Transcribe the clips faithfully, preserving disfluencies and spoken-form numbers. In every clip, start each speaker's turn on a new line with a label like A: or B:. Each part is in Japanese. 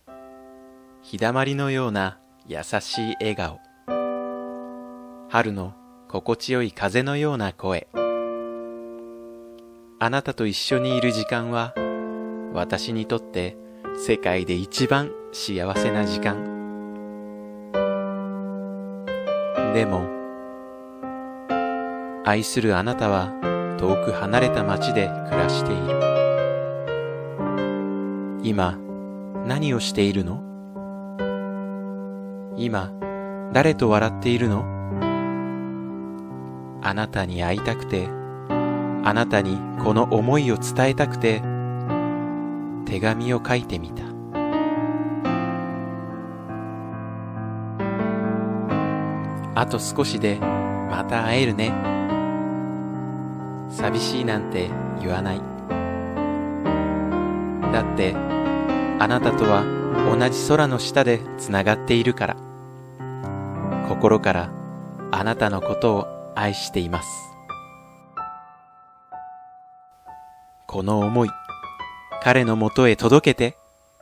A: 日だまりのような優しい笑顔、春の心地よい風のような声。あなたと一緒にいる時間は、私にとって世界で一番幸せな時間。でも、愛するあなたは遠く離れた町で暮らしている。今、何をしているの？今、誰と笑っているの？あなたに会いたくて、あなたにこの思いを伝えたくて、手紙を書いてみた。あと少しでまた会えるね。寂しいなんて言わない。だって、あなたとは同じ空の下でつながっているから。心からあなたのことを愛しています。この思い、彼のもとへ届けて。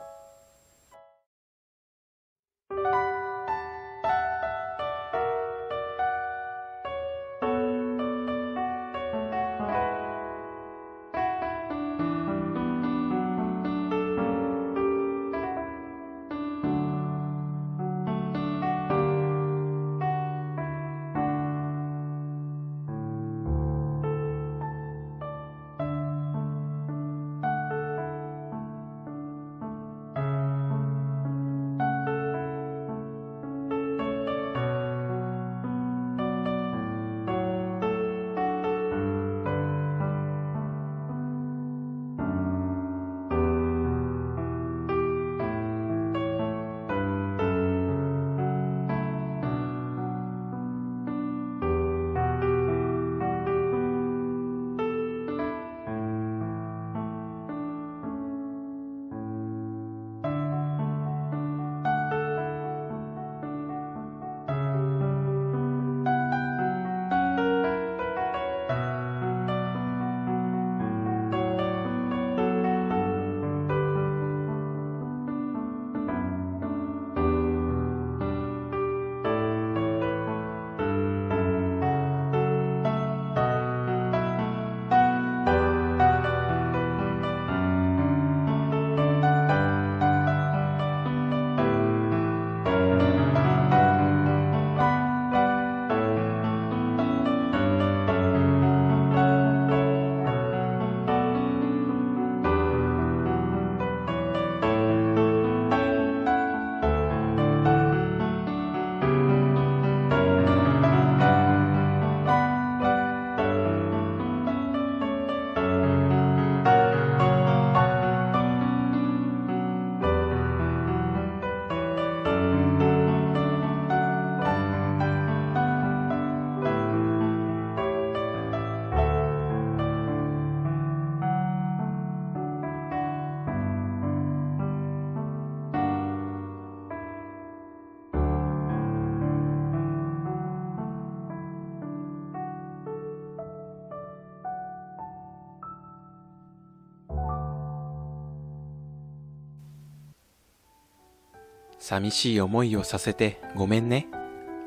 A: 寂しい思いをさせてごめんね。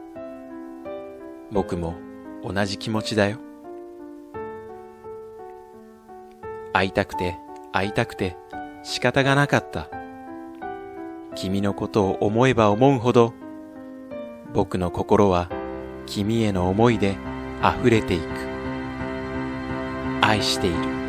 A: 僕も同じ気持ちだよ。会いたくて会いたくて仕方がなかった。君のことを思えば思うほど、僕の心は君への思いで溢れていく。愛している。